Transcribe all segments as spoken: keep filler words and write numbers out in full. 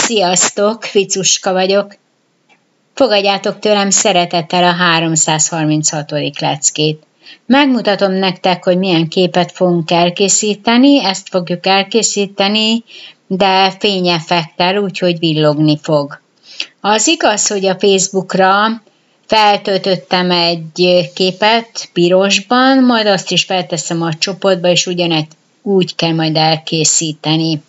Sziasztok, Ficuska vagyok. Fogadjátok tőlem szeretettel a háromszázharminchatodik leckét. Megmutatom nektek, hogy milyen képet fogunk elkészíteni, ezt fogjuk elkészíteni, de fényeffektel, úgyhogy villogni fog. Az igaz, hogy a Facebookra feltöltöttem egy képet pirosban, majd azt is felteszem a csoportba, és ugyanegy úgy kell majd elkészíteni.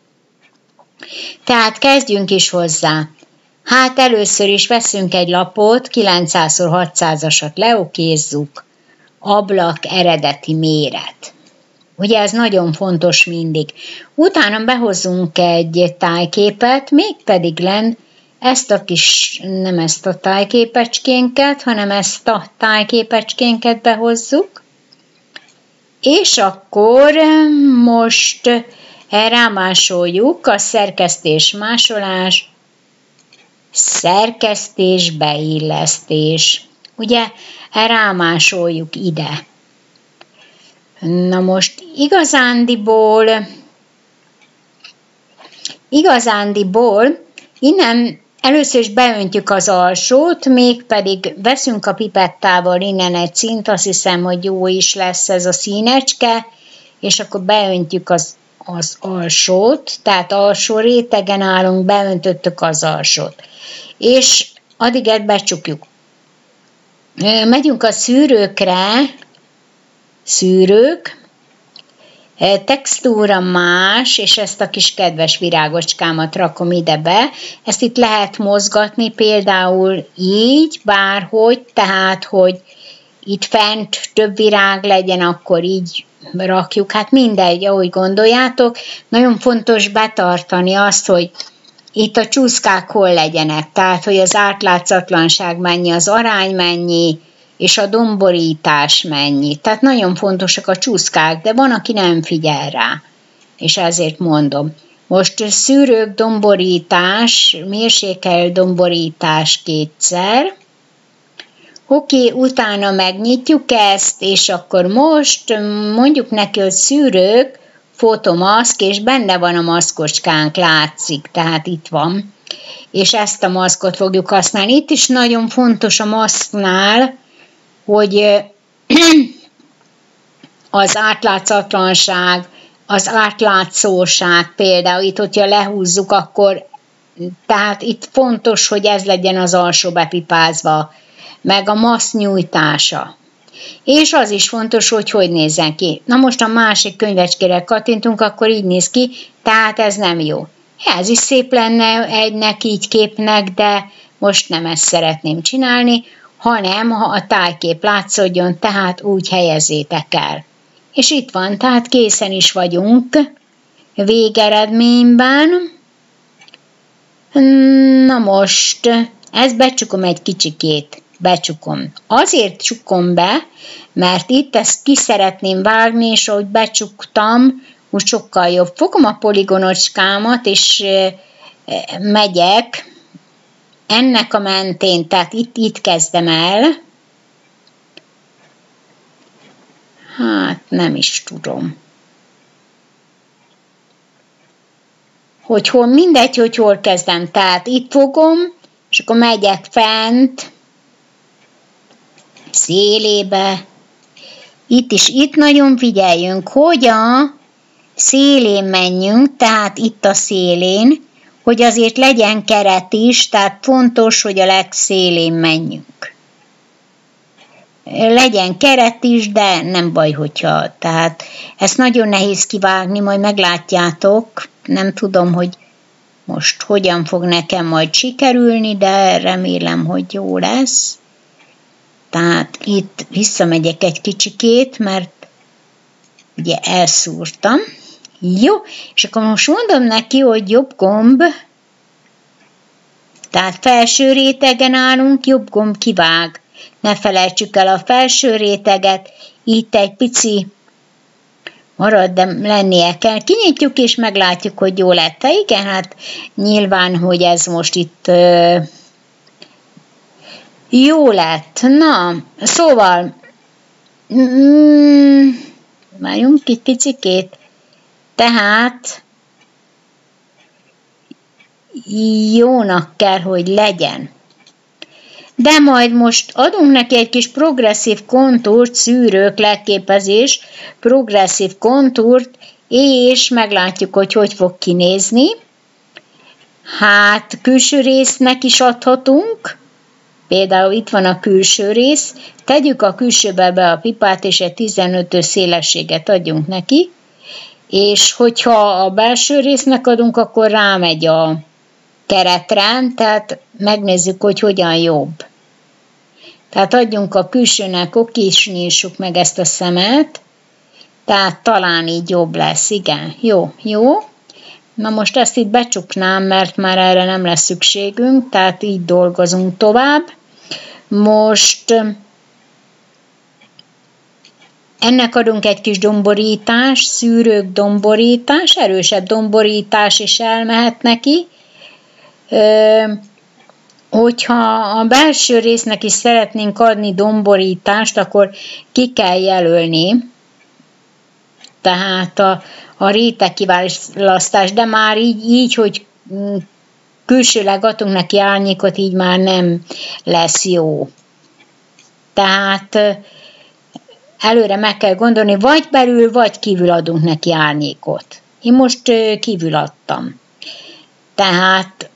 Tehát kezdjünk is hozzá. Hát először is veszünk egy lapot, kilencszáz szor hatszázasat leokézzuk, ablak eredeti méret. Ugye ez nagyon fontos mindig. Utána behozzunk egy tájképet, mégpedig len ezt a kis, nem ezt a tájképecskénket, hanem ezt a tájképecskénket behozzuk, és akkor most rámásoljuk a szerkesztés másolás, szerkesztés beillesztés. Ugye rámásoljuk ide. Na most igazándiból, igazándiból innen először is beöntjük az alsót, mégpedig veszünk a pipettával innen egy színt, azt hiszem, hogy jó is lesz ez a színecske, és akkor beöntjük az, az alsót, tehát alsó rétegen állunk, beöntöttük az alsót. És addig becsukjuk. Megyünk a szűrőkre, szűrők, textúra más, és ezt a kis kedves virágocskámat rakom ide be. Ezt itt lehet mozgatni, például így, bárhogy, tehát, hogy itt fent több virág legyen, akkor így rakjuk. Hát mindegy, ahogy gondoljátok. Nagyon fontos betartani azt, hogy itt a csúszkák hol legyenek, tehát, hogy az átlátszatlanság mennyi, az arány mennyi, és a domborítás mennyi. Tehát nagyon fontosak a csúszkák, de van, aki nem figyel rá, és ezért mondom. Most szűrők, domborítás, mérsékelt domborítás kétszer. Oké, utána megnyitjuk ezt, és akkor most mondjuk neki, hogy szűrők, fotomaszk, és benne van a maszkocskánk, látszik, tehát itt van. És ezt a maszkot fogjuk használni. Itt is nagyon fontos a maszknál, hogy az átlátszatlanság, az átlátszóság például, itt, hogyha lehúzzuk, akkor, tehát itt fontos, hogy ez legyen az alsó bepipázva, meg a maszk nyújtása. És az is fontos, hogy hogy nézzen ki. Na most a másik könyvecskére kattintunk, akkor így néz ki, tehát ez nem jó. Ez is szép lenne egynek így képnek, de most nem ezt szeretném csinálni, hanem ha a tájkép látszódjon, tehát úgy helyezzétek el. És itt van, tehát készen is vagyunk végeredményben. Na most, ezt becsukom egy kicsikét, becsukom. Azért csukom be, mert itt ezt ki szeretném vágni, és ahogy becsuktam, most sokkal jobb. Fogom a poligonocskámat, és megyek ennek a mentén, tehát itt, itt kezdem el. Hát nem is tudom. Hogy hol, mindegy, hogy hol kezdem. Tehát itt fogom, és akkor megyek fent, szélébe. Itt is, itt nagyon figyeljünk, hogy a szélén menjünk, tehát itt a szélén, hogy azért legyen keret is, tehát fontos, hogy a legszélén menjünk. Legyen keret is, de nem baj, hogyha, tehát ezt nagyon nehéz kivágni, majd meglátjátok, nem tudom, hogy most hogyan fog nekem majd sikerülni, de remélem, hogy jó lesz. Tehát itt visszamegyek egy kicsikét, mert ugye elszúrtam. Jó, és akkor most mondom neki, hogy jobb gomb, tehát felső rétegen állunk, jobb gomb kivág. Ne felejtsük el a felső réteget, itt egy pici marad, de lennie kell. Kinyitjuk és meglátjuk, hogy jó lett. Igen, hát nyilván, hogy ez most itt ö, jó lett. Na, szóval, mm, várjunk egy picikét. Tehát jónak kell, hogy legyen. De majd most adunk neki egy kis progresszív kontúrt, szűrők, leképezés, progresszív kontúrt, és meglátjuk, hogy hogy fog kinézni. Hát külső résznek is adhatunk, például itt van a külső rész, tegyük a külsőbe be a pipát, és egy tizenötös szélességet adjunk neki, és hogyha a belső résznek adunk, akkor rámegy a keretre, tehát megnézzük, hogy hogyan jobb. Tehát adjunk a külsőnek, okisnyissuk meg ezt a szemet, tehát talán így jobb lesz, igen, jó, jó. Na most ezt itt becsuknám, mert már erre nem lesz szükségünk, tehát így dolgozunk tovább. Most ennek adunk egy kis domborítás, szűrők domborítás, erősebb domborítás is elmehet neki. Hogyha a belső résznek is szeretnénk adni domborítást, akkor ki kell jelölni, tehát a, a réteg kiválasztás, de már így, így, hogy külsőleg adunk neki árnyékot, így már nem lesz jó. Tehát előre meg kell gondolni, vagy belül, vagy kívül adunk neki árnyékot. Én most kívül adtam. Tehát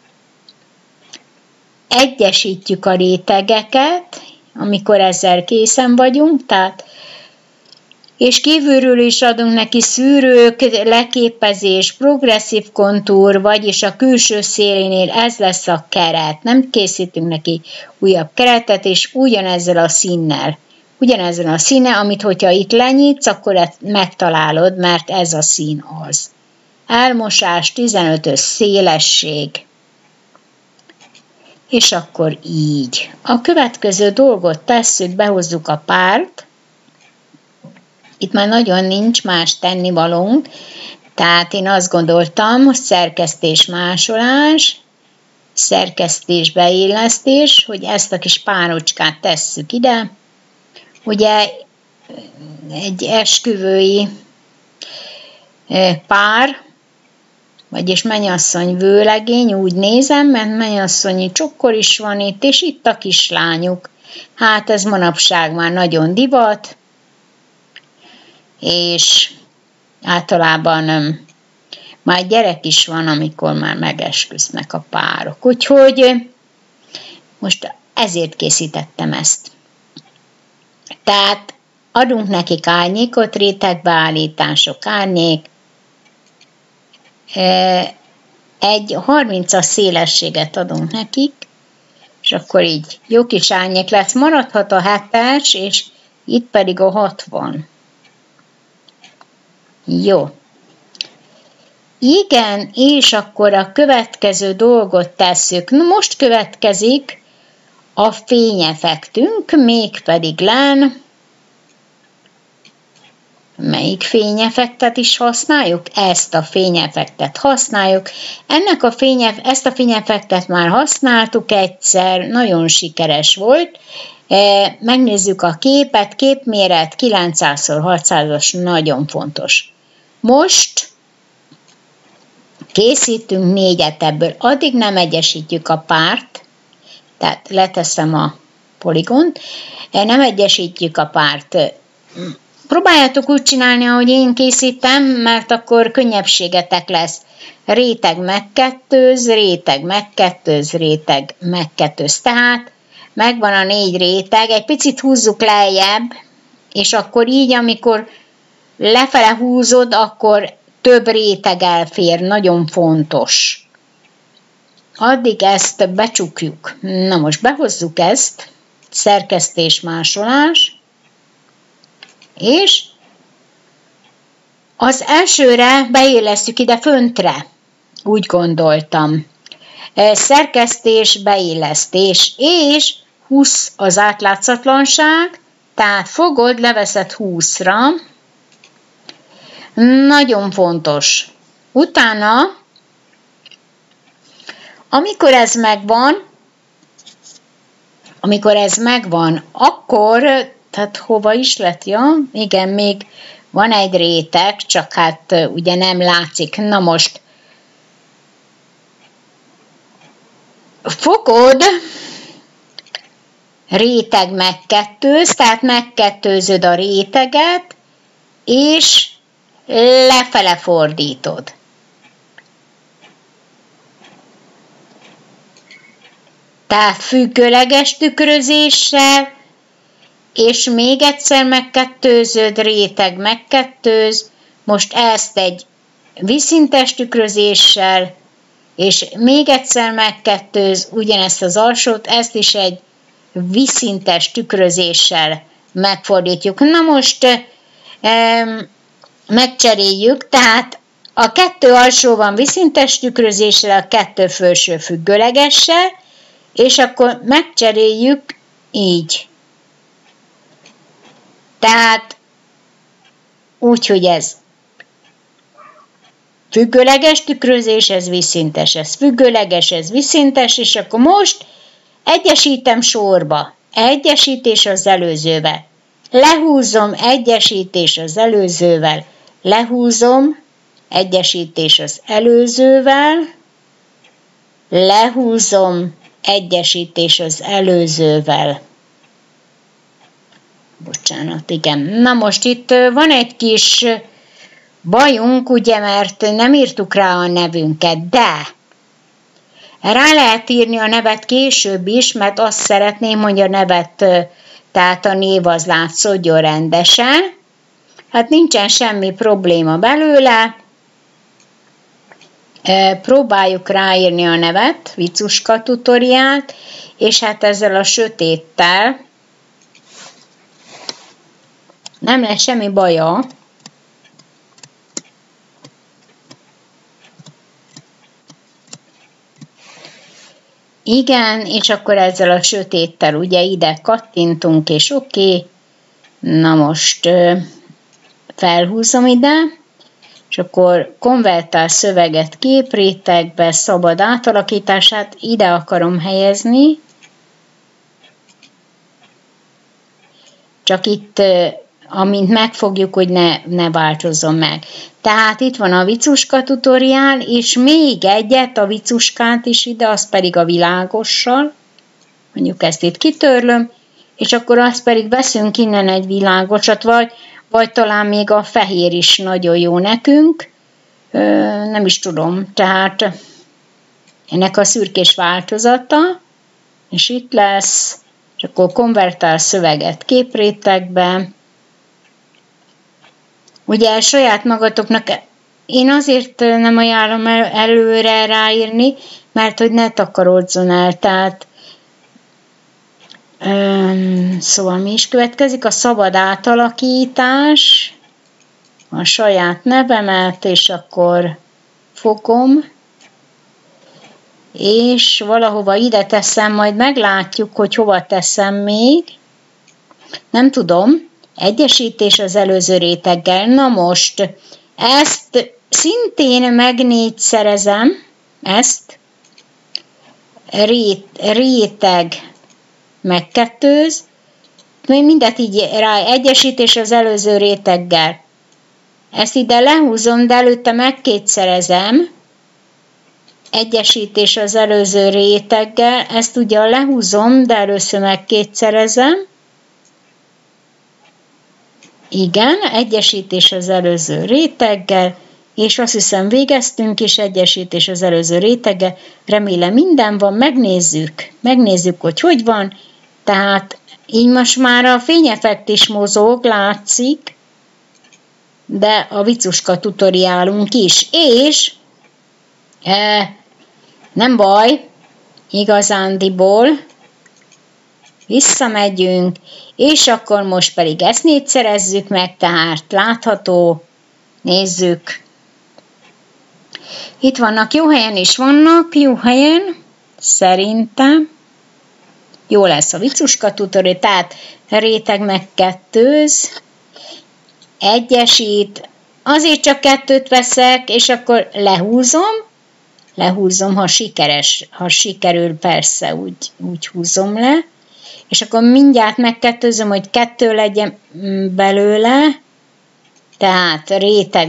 egyesítjük a rétegeket, amikor ezzel készen vagyunk, tehát és kívülről is adunk neki szűrők, leképezés, progresszív kontúr, vagyis a külső szélénél ez lesz a keret. Nem készítünk neki újabb keretet, és ugyanezzel a színnel. Ugyanezzel a színe, amit hogyha itt lenyitsz, akkor ezt megtalálod, mert ez a szín az. Elmosás, tizenötös szélesség. És akkor így. A következő dolgot tesszük, behozzuk a párt. Itt már nagyon nincs más tennivalónk, tehát én azt gondoltam, szerkesztés másolás, szerkesztés beillesztés, hogy ezt a kis párocskát tesszük ide. Ugye egy esküvői pár, vagyis mennyasszony vőlegény, úgy nézem, mert mennyasszonyi csokkor is van itt, és itt a kislányuk. Hát ez manapság már nagyon divat, és általában um, már gyerek is van, amikor már megesküsznek a párok. Úgyhogy most ezért készítettem ezt. Tehát adunk nekik árnyékot, rétegbeállítások, árnyék, egy harmincas szélességet adunk nekik, és akkor így jó kis árnyék lesz. Maradhat a hetes, és itt pedig a hatvan. Jó. Igen, és akkor a következő dolgot tesszük. Na most következik a fényeffektünk, mégpedig len. Melyik fényeffektet is használjuk? Ezt a fényeffektet használjuk. Ennek a fényeff, ezt a fényeffektet már használtuk egyszer, nagyon sikeres volt. Megnézzük a képet, képméret kilencszáz szor hatszázas, nagyon fontos. Most készítünk négyet ebből, addig nem egyesítjük a párt, tehát leteszem a poligont, nem egyesítjük a párt. Próbáljátok úgy csinálni, ahogy én készítem, mert akkor könnyebbségetek lesz. Réteg megkettőz, réteg megkettőz, réteg megkettőz. Tehát megvan a négy réteg, egy picit húzzuk lejjebb, és akkor így, amikor lefele húzod, akkor több réteg elfér, nagyon fontos. Addig ezt becsukjuk. Na most behozzuk ezt, szerkesztés, másolás, és az elsőre beillesztjük ide föntre, úgy gondoltam. Szerkesztés, beillesztés, és húsz az átlátszatlanság, tehát fogod, leveszed húszra, nagyon fontos. Utána, amikor ez megvan, amikor ez megvan, akkor, tehát hova is lett, ja? Igen, még van egy réteg, csak hát ugye nem látszik. Na most, fogod, réteg megkettőz, tehát megkettőzöd a réteget, és lefele fordítod. Tehát függőleges tükrözéssel, és még egyszer megkettőzöd, réteg megkettőz, most ezt egy vízszintes tükrözéssel, és még egyszer megkettőz ugyanezt az alsót, ezt is egy vízszintes tükrözéssel megfordítjuk. Na most em, megcseréljük, tehát a kettő alsó van vízszintes tükrözéssel, a kettő felső függőlegessel, és akkor megcseréljük így. Tehát úgy, hogy ez függőleges tükrözés, ez vízszintes, ez függőleges, ez vízszintes, és akkor most egyesítem sorba. Egyesítés az előzővel. Lehúzom, egyesítés az előzővel. Lehúzom, egyesítés az előzővel. Lehúzom, egyesítés az előzővel. Bocsánat, igen. Na most itt van egy kis bajunk, ugye, mert nem írtuk rá a nevünket, de rá lehet írni a nevet később is, mert azt szeretném, hogy a nevet, tehát a név az látszódjon rendesen. Hát nincsen semmi probléma belőle. Próbáljuk ráírni a nevet, Vicuska tutoriált, és hát ezzel a sötéttel nem lesz semmi baja. Igen, és akkor ezzel a sötéttel ugye ide kattintunk, és oké. Okay. Na most felhúzom ide, és akkor konvertál szöveget képrétegbe, szabad átalakítását ide akarom helyezni. Csak itt, amint megfogjuk, hogy ne, ne változzon meg. Tehát itt van a Vicuska tutoriál, és még egyet, a Vicuskát is ide, az pedig a világossal. Mondjuk ezt itt kitörlöm, és akkor azt pedig veszünk innen egy világosat, vagy, vagy talán még a fehér is nagyon jó nekünk. Ö, nem is tudom, tehát ennek a szürkés változata, és itt lesz, és akkor konvertál szöveget képrétegbe. Ugye saját magatoknak én azért nem ajánlom el, előre ráírni, mert hogy ne takaródzon el, tehát öm, szóval mi is következik? A szabad átalakítás, a saját nevemet, és akkor fogom, és valahova ide teszem, majd meglátjuk, hogy hova teszem még. Nem tudom. Egyesítés az előző réteggel. Na most, ezt szintén megnégyszerezem, ezt, rét, réteg megkettőz, mindet így rá, egyesítés az előző réteggel. Ezt ide lehúzom, de előtte megkétszerezem, egyesítés az előző réteggel, ezt ugye lehúzom, de először megkétszerezem. Igen, egyesítés az előző réteggel, és azt hiszem végeztünk is, egyesítés az előző réteggel. Remélem minden van, megnézzük, megnézzük, hogy hogy van. Tehát így most már a fényeffekt is mozog, látszik, de a Vicuska tutoriálunk is, és e, nem baj, igazándiból, visszamegyünk, és akkor most pedig ezt négyszerezzük meg, tehát látható, nézzük. Itt vannak, jó helyen is vannak, jó helyen, szerintem. Jó lesz a Vicuska tutoriál, tehát réteg megkettőz, egyesít, azért csak kettőt veszek, és akkor lehúzom, lehúzom, ha sikeres, ha sikerül, persze úgy, úgy húzom le, és akkor mindjárt megkettőzöm, hogy kettő legyen belőle, tehát réteg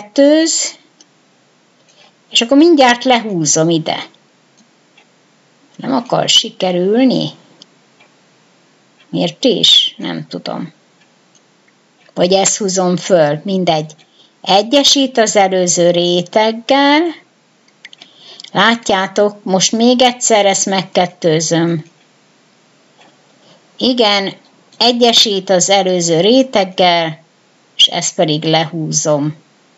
megkettőz, és akkor mindjárt lehúzom ide. Nem akar sikerülni? Miért is? Nem tudom. Vagy ezt húzom föl, mindegy. Egyesít az előző réteggel. Látjátok, most még egyszer ezt megkettőzöm. Igen, egyesít az előző réteggel, és ezt pedig lehúzom.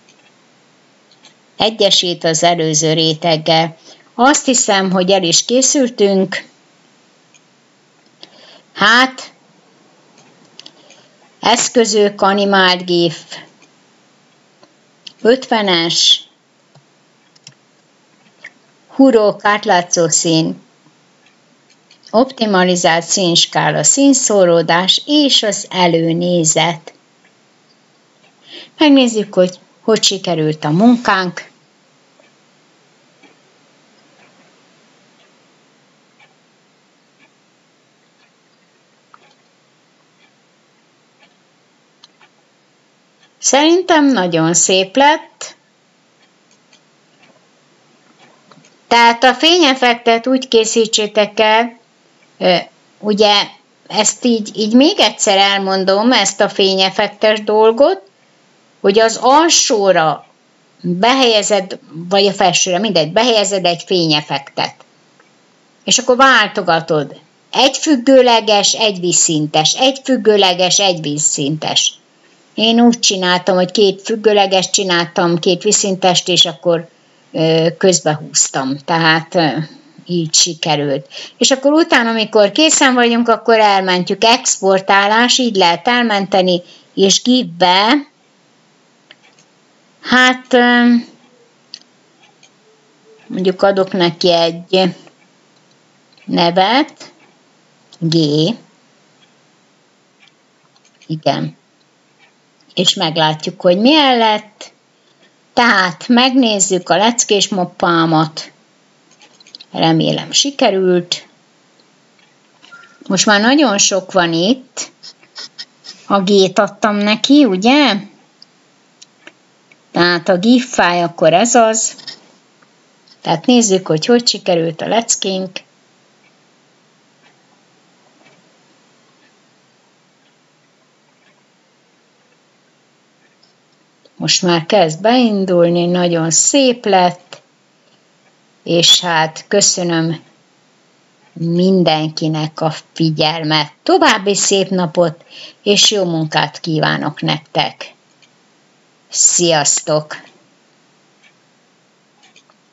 Egyesít az előző réteggel. Azt hiszem, hogy el is készültünk. Hát, eszközök, animált gif, ötvenes, hurok, átlátszó szín, optimalizált színskála, színszóródás és az előnézet. Megnézzük, hogy hogy sikerült a munkánk. Szerintem nagyon szép lett. Tehát a fényeffektet úgy készítsétek el, ugye ezt így, így még egyszer elmondom, ezt a fényeffektes dolgot, hogy az alsóra behelyezed, vagy a felsőre, mindegy, behelyezed egy fényeffektet. És akkor váltogatod. Egy függőleges, egy vízszintes, egy függőleges, egy vízszintes. Én úgy csináltam, hogy két függőleges csináltam, két vízszintest, és akkor ö, közbehúztam. Tehát ö, így sikerült. És akkor utána, amikor készen vagyunk, akkor elmentjük exportálás, így lehet elmenteni, és gifbe, hát ö, mondjuk adok neki egy nevet, G, igen. És meglátjuk, hogy milyen lett. Tehát megnézzük a leckés moppámat. Remélem sikerült. Most már nagyon sok van itt. A G-t adtam neki, ugye? Tehát a gif fáj, akkor ez az. Tehát nézzük, hogy hogy sikerült a leckénk. Most már kezd beindulni, nagyon szép lett, és hát köszönöm mindenkinek a figyelmet. További szép napot, és jó munkát kívánok nektek. Sziasztok!